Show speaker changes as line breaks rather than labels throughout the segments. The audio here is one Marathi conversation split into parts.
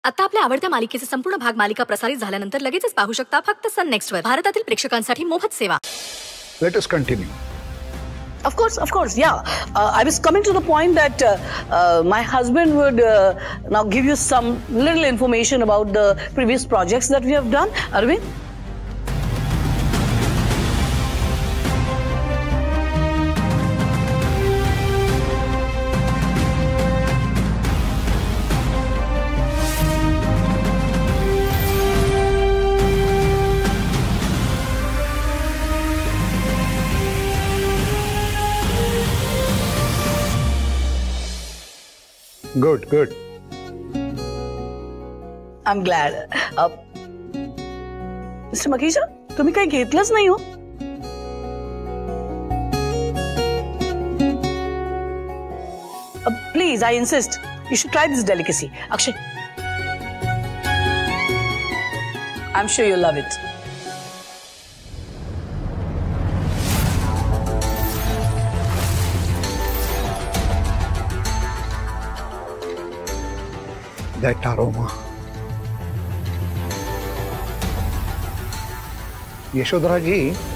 आता आपल्या आवडत्या मालिकेचे संपूर्ण भाग मालिका प्रसारित झाल्यानंतर लगेचच पाहू शकता फक्त सन नेक्स्ट वर. भारतातील प्रेक्षकांसाठी मोफत सेवा.
Let us continue.
Of course, yeah. I was coming to the point that my husband would now give you some little information about the previous projects that we have done. Arvind?
Good.
I'm glad. Mr. Makija, तुम्ही काही घेतलंच नाही हो. Please, I insist. You should try this delicacy. Akshay. I'm sure you'll love it.
That aroma. Yashodhara जी,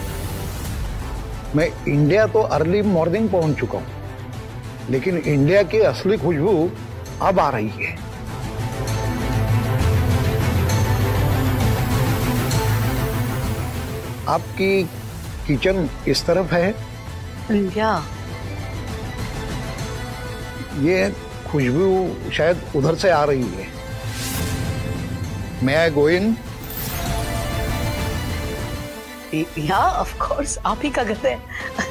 मैं इंडिया तो अर्ली मॉर्निंग पहुंच चुका हूं, लेकिन इंडिया की असली खुशबू अब आ रही है. आपकी किचन इस तरफ है.
इंडिया.
ये खुशबू शायद उधर से आ रही है. मैं गो इन?
या ऑफ कोर्स, आप ही का घर है.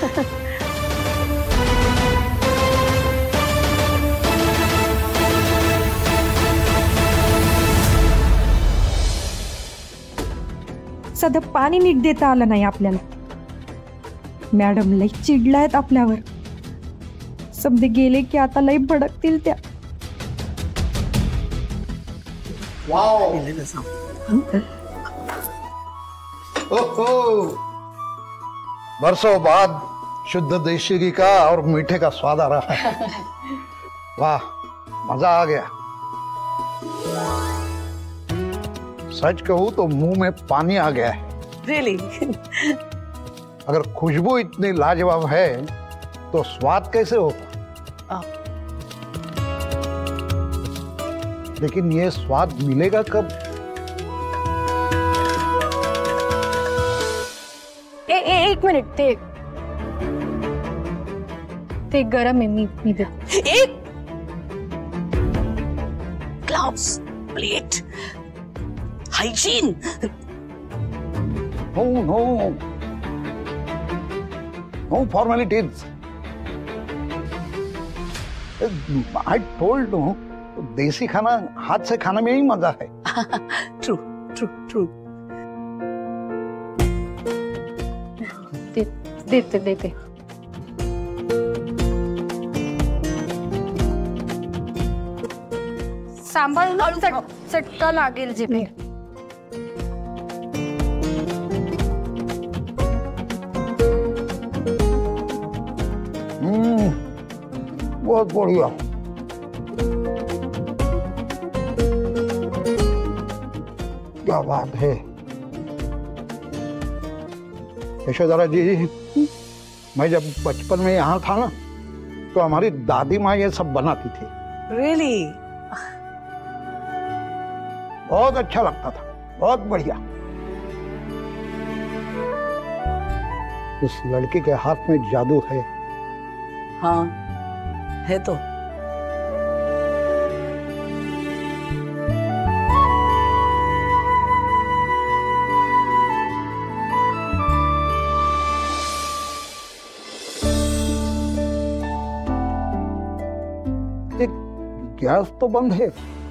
साधं पाणी नीट देता आलं नाही आपल्याला. मॅडम लई चिडलायत आपल्यावर. समजे गेले की आता लई भडकतील त्या.
वाओ. ओहो, बरसों बाद शुद्ध देशी घी का और मीठे का स्वाद आ रहा है. वाह, मजा आ गया. सच कहूं तो मुंह में पानी आ गया है.
Really?
अगर खुशबू इतनी लाजवाब है तो स्वाद कैसे होगा? लेकिन ये स्वाद मिलेगा कब?
एक मिनिट, ते गरम है. मी दे.
एक gloves, plate, hygiene.
No formalities. I told you, desi खाना हाथ से खाने में ही मजा है.
True.
देते. सांभाळून चटका लागेल जिभे.
बहुत बढ़िया. क्या बात है यशोधरा जी. मैं जब बचपन में यहाँ था ना, तो हमारी दादी माँ ये सब बनाती थी.
Really?
बहुत अच्छा लगता था. बहुत बढ़िया. उस लड़की के हाथ में जादू है.
हाँ, है तो.
गैस तो बंद है,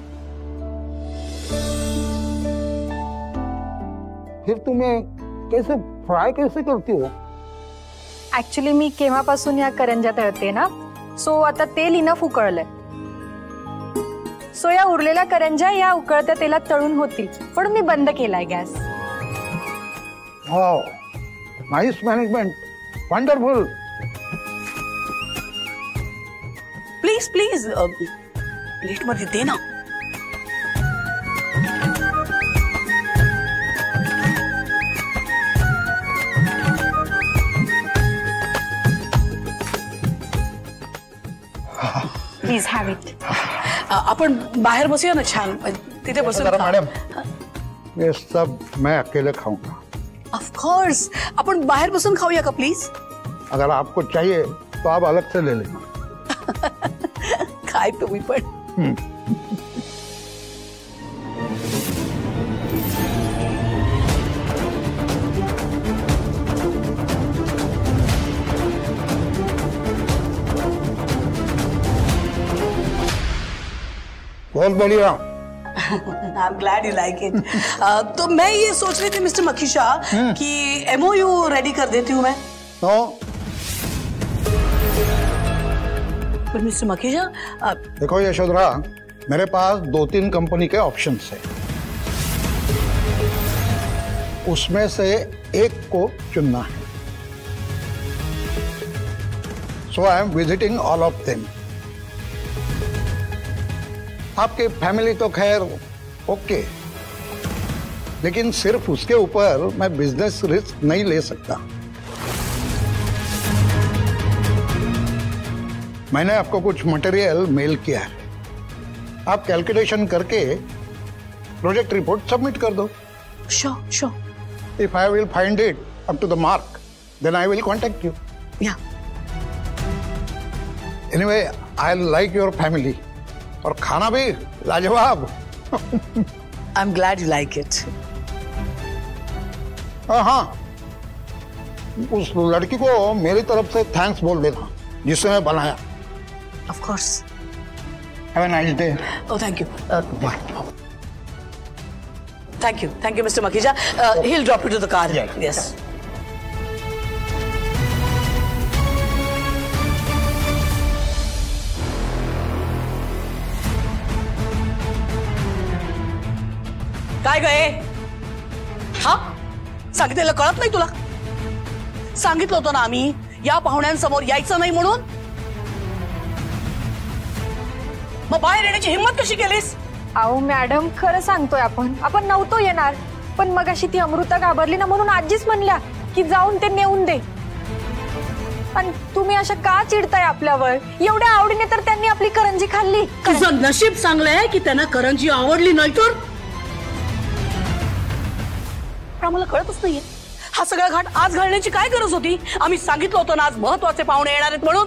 फिर तुम्हें कैसे फ्राय कैसे करती हो?
ऍक्च्युली मी केव्हापासून या करंज्या तळते ना, सो आता तेल इनफ उकळलंय. सो या उरलेल्या करंज्या या उकळत्या तेलात तळून होतील, पण मी बंद केलाय gas.
Wow, nice management. Wonderful.
Please please plate मध्ये दे ना.
Please have it.
आपण बाहेर बसूया ना छान तिथे बसूया.
जरा मैडम, ये सब मैं अकेले खाऊंगा.
ऑफकोर्स आपण बाहेर बसून खाऊया का प्लीज.
अगर आपको चाहिए तो आप अलग से ले लेना.
काय तुम्ही पण.
बहुत बढ़िया.
I am glad you like it. तो मैं ये सोच रही थी मिस्टर मखीशा कि MOU रेडी कर देती हूँ मैं.
तो
पर मिस्टर मखीशा
देखो यशोधरा, मेरे पास 2-3 कंपनी के ऑप्शंस है, उसमें से एक को चुनना है. So I am visiting all of them. आपकी फैमिली तो खैर ओके, लेकिन सिर्फ उसके ऊपर मैं बिजनेस रिस्क नहीं ले सकता. मैंने आपको कुछ मटेरियल मेल किया है, आप कैलकुलेशन करके प्रोजेक्ट रिपोर्ट सबमिट कर दो.
Sure sure.
If I will find it up to the mark, then I will contact you.
या
anyway, I like your family, और खाना भी लाजवाब.
I am glad you like it.
हाँ, उस लड़की को मेरी तरफ से थैंक्स बोल देना जिससे मैं बनाया.
Of course.
Have a nice day.
Oh, thank you. Thank you, Mr. Makija. He'll drop you to the car.
Yeah.
Yes. काय गए? हा? सांगितलेलं कळत नाही तुला? सांगितलं होतं ना आम्ही या पाहुण्यांसमोर यायचं नाही म्हणून. मग बाहेर येण्याची हिम्मत कशी केलीस?
अहो मॅडम, खरं सांगतोय आपण नव्हतो येणार, पण मगाशी ती अमृता घाबरली ना म्हणून आजीच म्हणल्या की जाऊन ते नेऊन दे. पण तुम्ही अशा का चिडताय आपल्यावर? एवढ्या आवडीने तर त्यांनी आपली करंजी खाल्ली.
तुझं नशीब चांगलंय की त्यांना करंजी आवडली नाही तर. आम्हाला कळतच नाहीये हा सगळा घाट आज घालण्याची काय गरज होती. आम्ही सांगितलं होतं ना आज महत्वाचे पाहुणे येणार आहेत म्हणून.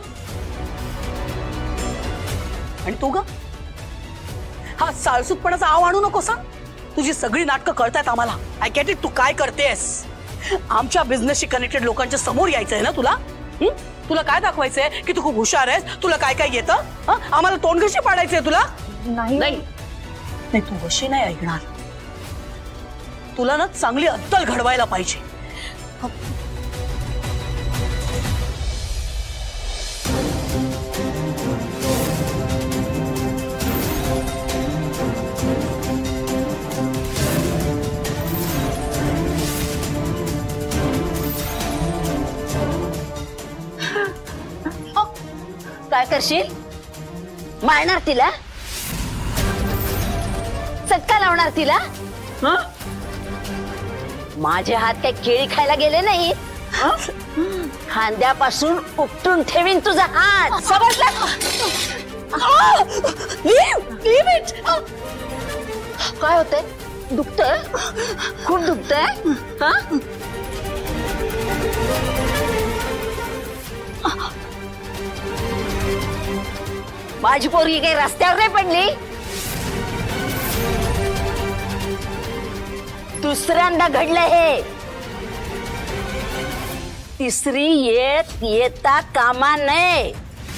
आणि तू ग हा साळसूतपणाचा आव आणू नकोस. तुझी सगळी नाटकं कळतायत आम्हाला. I get it. तू काय करतेस? आमच्या बिझनेसशी कनेक्टेड लोकांच्या समोर यायचंय ना तुला. तुला काय दाखवायचंय की तू खूप हुशार आहेस, तुला काय काय येतं. आम्हाला तोंड कशी पाडायचंय तुला. नाही तू कशी नाही ऐकणार. तुला ना चांगली अद्दल घडवायला पाहिजे.
काय करशील? मारणार तिला? चटका लावणार तिला? माझे हात काही केळी खायला गेले नाही. खांद्यापासून उपटून ठेवीन तुझा हात. समजलं? काय होतंय? दुखतंय? खूप दुखतंय? माझी पोरगी काही रस्त्यावर नाही पडली. दुसऱ्यांदा घडलं हे. तिसरी येता कामा नये.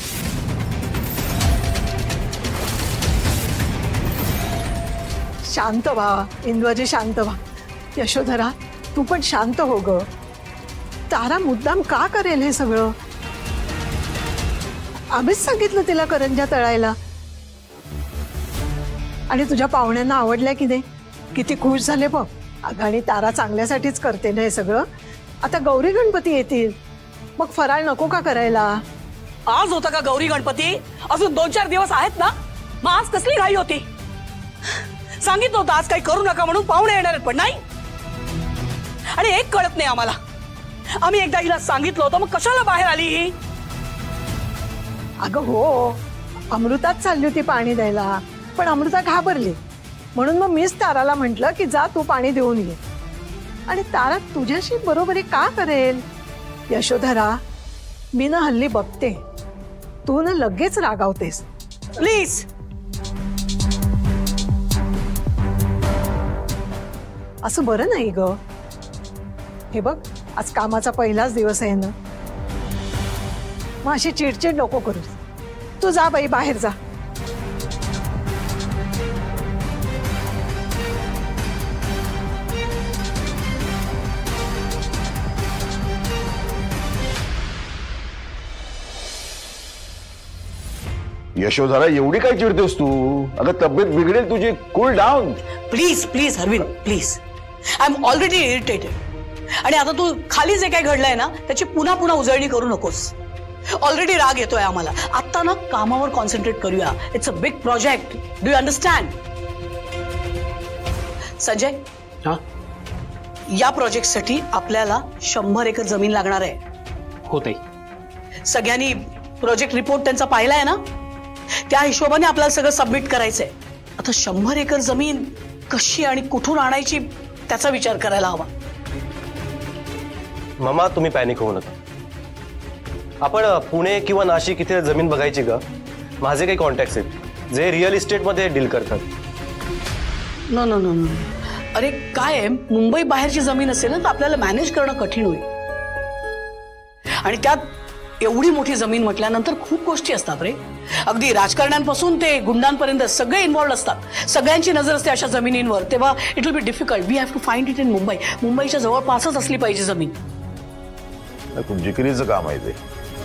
शांत व्हा इंद्वाजी, शांत व्हा. यशोधरा, तू पण शांत हो ग. तारा मुद्दाम का करेल हे सगळं? आम्हीच सांगितलं तिला करंज्या तळायला. आणि तुझ्या पाहुण्यांना आवडल्या की नाही? किती खुश झाले बघ. आणि तारा चांगल्यासाठीच करते ना हे सगळं. आता गौरी गणपती येतील, मग फराळ नको का करायला?
आज होता का गौरी गणपती? अजून 2-4 दिवस आहेत ना. मग आज कसली घाई होती? सांगितलं होतं आज काही करू नका म्हणून. पाहुणे येणार आहेत पण नाही. आणि एक कळत नाही आम्हाला. आम्ही एकदा हिला सांगितलं होतं, मग कशाला बाहेर आली ही?
अगं हो, अमृताच चालली होती पाणी द्यायला, पण अमृता घाबरली. म्हणून मग मीच ताराला म्हटलं की जा तू पाणी देऊन ये. आणि तारा तुझ्याशी बरोबरी का करेल? यशोधरा, मी ना हल्ली बघते, तू ना लगेच रागावतेस.
प्लीज.
असं बरं नाही ग. हे बघ, आज कामाचा पहिलाच दिवस आहे ना, मग अशी चिडचिड नको करू. तू जा बाई, बाहेर जा.
यशोधरा, एवढी काय चिडतेस तू? अगं तब्येत बिघडेल तुझी. Cool down.
Please please Arvind, please. I am already irritated. आणि आता तू खाली जे काय घडलंय ना त्याची पुन्हा पुन्हा उजळणी करू नकोस. ऑलरेडी राग येतोय आम्हाला. आता ना कामावर कॉन्सन्ट्रेट करूया. It's a big project. Do you understand? Sanjay, या प्रोजेक्टसाठी आपल्याला 100 एकर जमीन लागणार आहे.
होते.
सगळ्यांनी प्रोजेक्ट रिपोर्ट त्यांचा पाहिलाय ना? त्या हिशोबाने आपल्याला सगळं सबमिट करायचंय. आता 100 एकर जमीन कशी आणि कुठून आणायची त्याचा विचार करायला हवा.
मामा, तुम्ही पॅनिक होऊ नका. आपण पुणे किंवा नाशिक इथे जमीन बघायची का? माझे काही कॉन्टॅक्ट्स आहेत जे रिअल इस्टेट मध्ये डील करतात.
No no no no. अरे काय आहे, मुंबई बाहेरची जमीन असेल ना तर आपल्याला मॅनेज करणं कठीण होईल. आणि त्यात एवढी मोठी जमीन म्हटल्यानंतर खूप गोष्टी असतात रे. अगदी राजकारण्यांपासून ते गुंडांपर्यंत सगळे इन्व्हॉल्व असतात. सगळ्यांची नजर असते अशा जमिनींवर. तेव्हा it will be difficult. We have to find it in Mumbai. मुंबईच्या जवळपासच असली पाहिजे जमीन.
खूप जिकिरीचं काम आहे ते.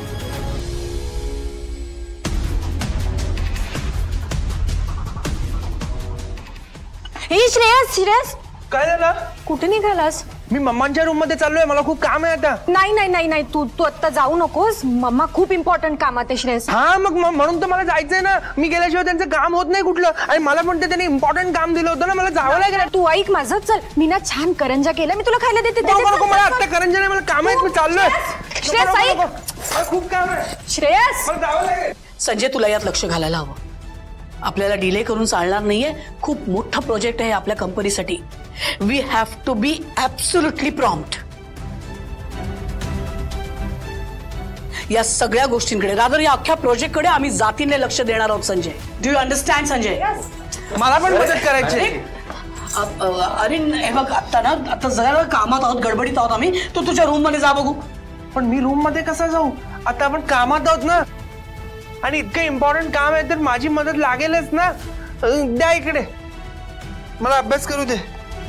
श्रेयस,
काय झालं?
कुठे निघालास?
मी मम्मांच्या रूम मध्ये चाललोय. मला खूप काम आहे आता.
नाही नाही नाही नाही, तू आता जाऊ नकोस. मम्मा खूप इम्पॉर्टंट कामात आहे श्रेयस.
हा, मग म्हणून तर मला जायचंय ना. मी गेल्याशिवाय त्यांचं काम होत नाही कुठलं. आणि मला पण ते त्यांनी इम्पॉर्टंट काम दिलं होतं ना, मला जावं लागेल.
तू ऐक माझं. चल, मी ना छान करंजा केला, मी तुला खायला देते.
मला आता करंजा नाही, मला काम आहेत. मी चाललोय.
श्रेयस ऐक,
खूप काम आहे
श्रेयस.
मला जावं लागेल.
संजय, तुला यात लक्ष घालायला हवं. आपल्याला डिले करून चालणार नाहीये. खूप मोठा प्रोजेक्ट आहे आपल्या कंपनीसाठी. We have to be absolutely prompt. या सगळ्या गोष्टींकडे, रादर या अख्ख्या प्रोजेक्टकडे आम्ही जातीने लक्ष देणार आहोत Sanjay. Do you understand Sanjay?
मला पण मदत करायची.
अरे हे बघ, आता जरा कामात आहोत, गडबडीत आहोत आम्ही. तू तुझ्या रूम मध्ये जा बघू.
पण मी रूम मध्ये कसा जाऊ? आता आपण कामात आहोत ना. आणि इतकं इम्पॉर्टंट काम आहे तर माझी मदत लागेलच ना. द्या इकडे, मला अभ्यास करू दे.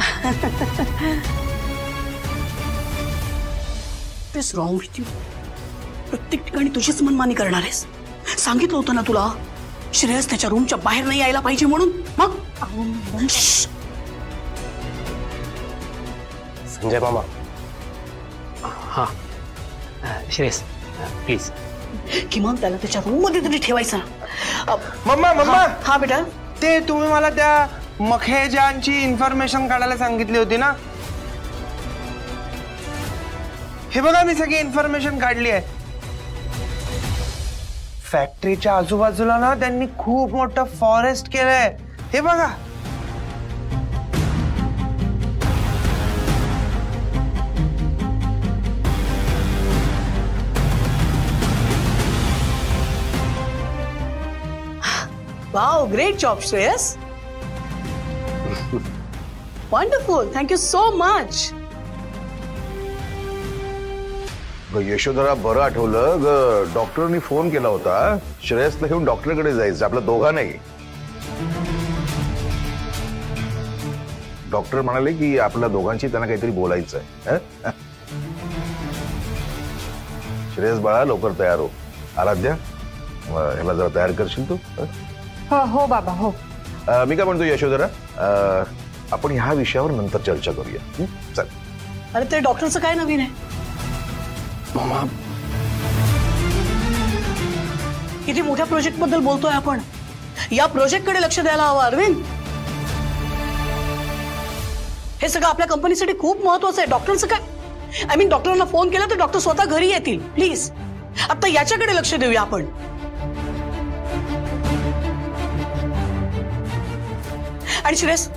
Wrong with you. प्रत्येक ठिकाणी तुझीच मनमानी करणार आहेस. सांगितलं होतं ना तुला, श्रेयस त्याच्या रूमच्या बाहेर नाही यायला पाहिजे म्हणून. मग
संजय मामा. हा श्रेयस, प्लीज.
किमान त्याला त्याच्या रूम मध्ये तरी ठेवायचं.
Mamma mamma.
हा बेटा,
ते तुम्ही मला त्या मखेजांची इन्फॉर्मेशन काढायला सांगितली होती ना. हे बघा, मी सगळी इन्फॉर्मेशन काढली आहे. फॅक्टरीच्या आजूबाजूला ना त्यांनी खूप मोठं फॉरेस्ट केलंय. हे बघा.
wow, great job Shreyas. Wonderful, thank you so much.
Yashodhara, बरं आठवलं ग. डॉक्टरनी फोन केला होता. श्रेयसला घेऊन डॉक्टरकडे जायचं, आपल्या दोघा नाही. डॉक्टर म्हणाले की आपल्या दोघांची त्यांना काहीतरी बोलायचं आहे. श्रेयस बाळा, लवकर तयार हो. आराध्या, ह्याला जरा तयार करशील तू?
हो बाबा, हो.
मी काय म्हणतो यशोधरा, आपण ह्या विषयावर नंतर चर्चा करूया. चल.
अरे ते डॉक्टरचं काय नवीन आहे?
मामा,
किती मोठ्या प्रोजेक्ट बद्दल बोलतोय आपण. या प्रोजेक्ट कडे लक्ष द्यायला हवं अरविंद. हे सगळं आपल्या कंपनीसाठी खूप महत्वाचं आहे. डॉक्टरचं काय? आय मीन, डॉक्टरांना फोन केला तर डॉक्टर स्वतः घरी येतील. प्लीज आता याच्याकडे लक्ष देऊया आपण. आणि श्रेयस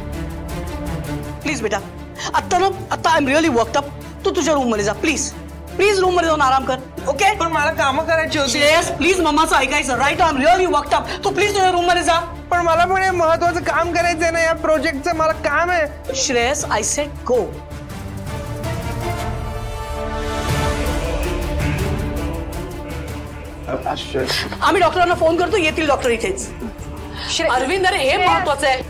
प्लीज बेटा, आता I am really worked up. तू तुझ्या रूम मध्ये जा प्लीज. प्लीज रूम मध्ये जाऊन आराम कर. ओके?
पण मला कामं करायची होती.
श्रेयस प्लीज मम्माचं ऐकायचं. Right, I am really worked up. तू प्लीज तुझ्या रूम मध्ये जा.
पण मला पण हे महत्वाचं काम करायचंय ना, या प्रोजेक्टचं मला काम आहे.
Shreyas, I said go. आम्ही डॉक्टरांना फोन करतो, येतील डॉक्टर इथेच. अरविंद, अरे हे महत्वाचं आहे.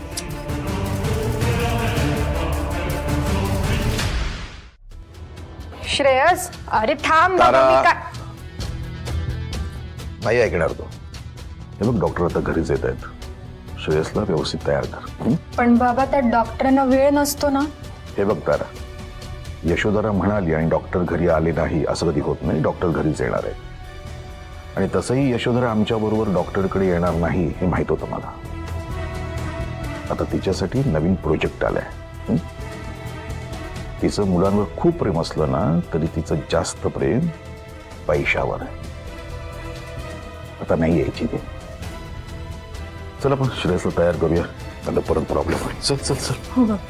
श्रेयस, अरे थांब बाबा,
तारा.
मी काय
नाही ऐकणार तो. हे बघ, डॉक्टर आता घरीच येत आहेत. श्रेयसला व्यवस्थित तयार कर.
पण बाबा त्या डॉक्टरांना वेळ नसतो ना.
हे बघ तारा, यशोधरा म्हणाली आणि डॉक्टर घरी आले नाही असं कधी होत नाही. डॉक्टर घरीच येणार आहे. आणि तसंही यशोधरा आमच्या बरोबर डॉक्टरकडे येणार नाही हे माहित होतं मला. आता तिच्यासाठी नवीन प्रोजेक्ट आलाय. तिचं मुलांवर खूप प्रेम असलं ना तरी तिचं जास्त प्रेम पैशावर आहे. आता नाही यायची ते. चल आपण श्रेयसला तयार करूया, आता परत प्रॉब्लेम होईल. चल चल चल.
हो बाबा.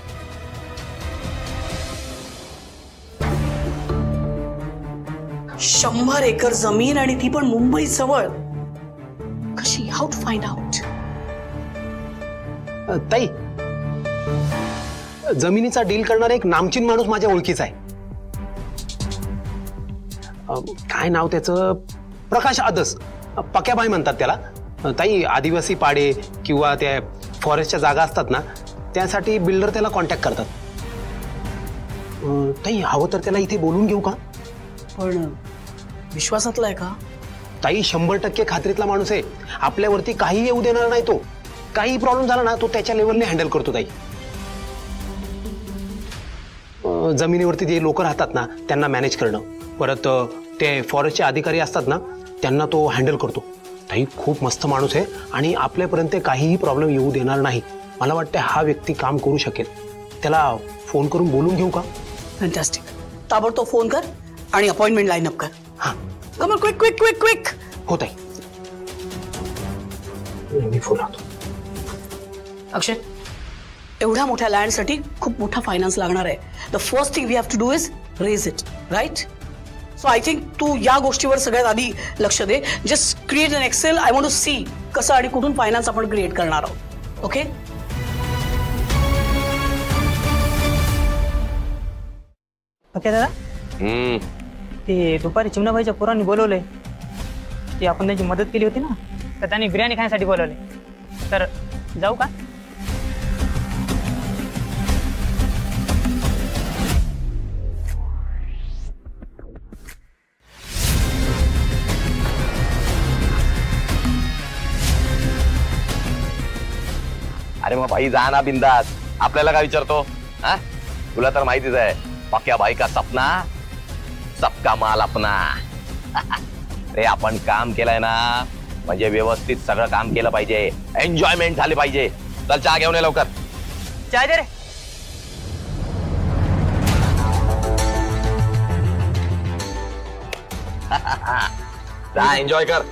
100 एकर जमीन आणि ती पण मुंबई जवळ. कशी? How to find out?
ताई, जमिनीचा डील करणारा एक नामचीन माणूस माझ्या ओळखीचा आहे. काय नाव त्याचं? प्रकाश आदस. पक्याबाई म्हणतात त्याला. ताई, आदिवासी पाडे किंवा त्या फॉरेस्टच्या जागा असतात ना, त्यासाठी बिल्डर त्याला कॉन्टॅक्ट करतात. ताई, हवं तर त्याला इथे बोलून घेऊ का?
पण विश्वासातला आहे का?
ताई, 100% खात्रीतला माणूस आहे. आपल्यावरती काही येऊ देणार नाही तो. काही प्रॉब्लेम झाला ना, तो त्याच्या लेवलने हँडल करतो. ताई, जमिनीवरती जे लोक राहतात ना त्यांना मॅनेज करणं, परत ते फॉरेस्टचे अधिकारी असतात ना त्यांना तो हँडल करतो. ताई, खूप मस्त माणूस आहे आणि आपल्यापर्यंत काहीही प्रॉब्लेम येऊ देणार नाही. मला वाटतं हा व्यक्ती काम करू शकेल. त्याला फोन करून बोलून घेऊ का?
फॅन्टॅस्टिक. ताबडतोब फोन कर आणि अपॉइंटमेंट लाईन अप कर.
हां,
come on, quick quick quick quick.
हो ताई, मी फोन लावतो.
अक्षय, एवढ्या मोठ्या लँडसाठी खूप मोठा फायनान्स लागणार आहे. The first thing we have to do is raise it, right? So I think तू या गोष्टीवर सगळ्यात आधी लक्ष दे. Just create an excel. I want to see कसं आणि कुठून फायनान्स आपण क्रिएट करणार आहोत. ओके?
ओके दादा, ते दुपारी चिमणाबाईच्या पोरांनी बोलवलंय. ती आपण त्यांची मदत केली होती ना, तर त्यांनी बिर्याणी खाण्यासाठी बोलवले. तर जाऊ का?
अरे मग भाई जा ना बिंदास. आपल्याला काय विचारतो? हा, तुला तर माहितीच आहे, पक्या भाई का सपना सबका माल अपना. रे, आपण काम केलंय ना म्हणजे व्यवस्थित सगळं काम केलं पाहिजे. एन्जॉयमेंट झाली पाहिजे. चल, चहा घेऊन ये लवकर.
चाय दे रे.
जा, एन्जॉय कर.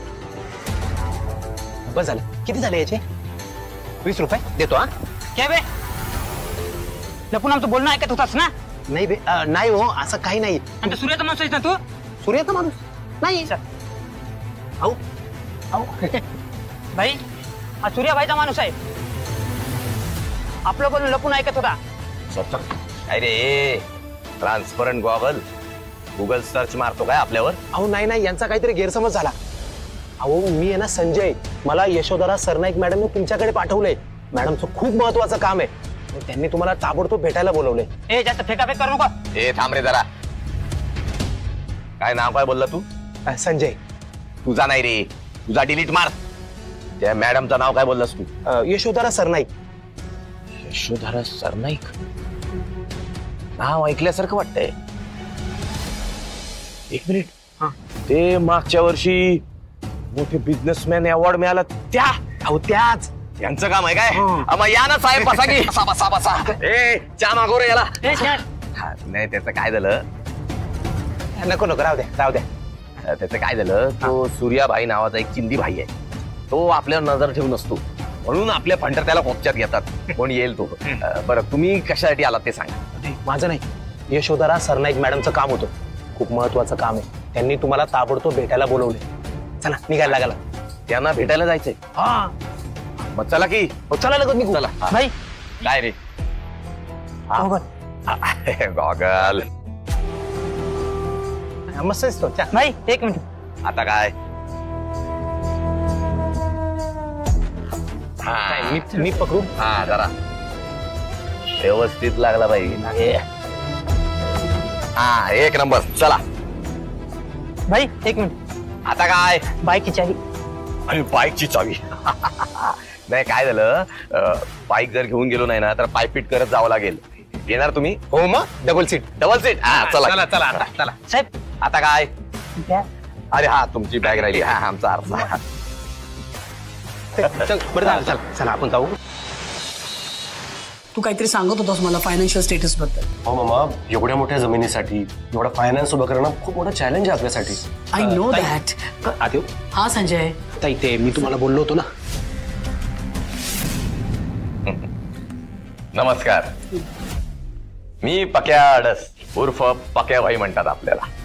बस झालं. किती झाले याचे? 20 रुपये देतो. हा,
काय बे, लपून आमचं बोलणं ऐकत होतास ना?
नाही बे, नाही हो, असं काही नाही.
आणि सूर्याचा माणूस आहेस ना तू?
सूर्याचा माणूस नाही.
अहो अहो भाई, हा सूर्याबाईचा माणूस आहे. आपलं बोलणं लपून ऐकत होता.
काय रे, ट्रान्सपरंट गॉगल गुगल सर्च मारतो काय आपल्यावर?
अहो नाही नाही, यांचा काहीतरी गैरसमज झाला. अहो, मी आहे ना संजय. मला यशोधरा सरनाईक मॅडमने तुमच्याकडे पाठवलंय. मॅडमचं खूप महत्वाचं काम आहे. त्यांनी तुम्हाला ताबडतोब भेटायला बोलवलंय.
ए, जास्त फेकाफेक करू नको.
ए, थांब रे जरा. काय नाव काय बोलला तू?
संजय.
तुझा नाही रे, तुझा डिलीट मार. त्या मॅडमचं नाव काय बोललास तू?
यशोधरा सरनाईक.
यशोधरा सरनाईक नाव ऐकल्यासारखं वाटतंय. एक मिनिट. ते मागच्या वर्षी मोठे बिझनेसमॅन अवॉर्ड मिळाला त्या?
अहो, त्याच.
यांचं काम आहे काय? मग या ना साहेब, बसा की. बसा बसा बसा. ए, चहा मागव रे याला. नाही, त्याचं काय झालं?
नको नको, राहू द्या राहू द्या.
त्याचं काय झालं, तो सूर्याभाई नावाचा एक चिंदी भाई आहे. तो आपल्यावर नजर ठेवून असतो. म्हणून आपल्या फंटर त्याला कोपच्यात घेतात. कोण येईल तो. बरं तुम्ही कशासाठी आलात ते सांगा.
माझं नाही, यशोधरा सरनाईक मॅडमचं काम होतं. खूप महत्वाचं काम आहे. त्यांनी तुम्हाला ताबडतोब भेटायला बोलवले. चला निघायला लागला.
त्यांना भेटायला जायचंय.
हा
मग चला की.
चला लगत निघू.
चला.
भाई
काय रे गॉगल
मस्त दिसतो. भाई एक मिनिट.
आता काय
मी पकडू.
हा जरा व्यवस्थित लागला पाहिजे. हा एक नंबर. चला
भाई एक मिनिट.
आता काय
बाईकची चावी.
आणि बाईकची चावी. नाही काय झालं बाईक जर घेऊन गेलो नाही ना तर पायपीट करत जावं लागेल. येणार तुम्ही.
हो मग डबल सीट.
Double seat. हा चला
चला चला आता चला.
साहेब
आता काय.
द्या.
अरे हा तुमची बॅग राहिली. हा आमचा अर्थ.
चल बरं झालं. चला चला आपण जाऊ.
तू काहीतरी सांगत होतास मला फायनान्शियल स्टेटस बद्दल.
हो मामा, एवढ्या मोठ्या जमिनीसाठी एवढा फायनान्स उभं करणं खूप मोठं चॅलेंज आहे आपल्यासाठी.
I know that.
आदेव.
हा संजय.
ताई ते मी तुम्हाला बोललो होतो ना.
नमस्कार. मी पक्या अडस उर्फ पक्या भाई म्हणतात आपल्याला.